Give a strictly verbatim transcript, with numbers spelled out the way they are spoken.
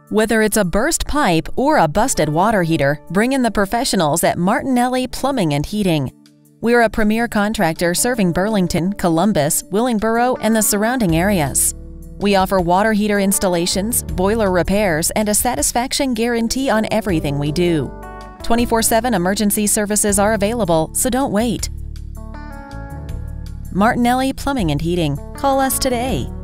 Whether it's a burst pipe or a busted water heater, bring in the professionals at Martinelli Plumbing and Heating. We're a premier contractor serving Burlington, Columbus, Willingboro, and the surrounding areas. We offer water heater installations, boiler repairs, and a satisfaction guarantee on everything we do. twenty-four seven emergency services are available, so don't wait. Martinelli Plumbing and Heating. Call us today.